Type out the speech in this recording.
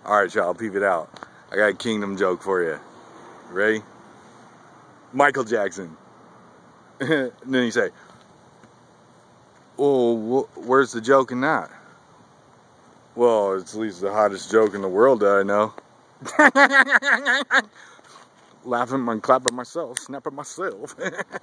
Alright, y'all, peep it out. I got a kingdom joke for you. Ready? Michael Jackson. And then you say, well, where's the joke in that? Well, it's at least the hottest joke in the world that I know. Laughing and clapping myself, snapping myself.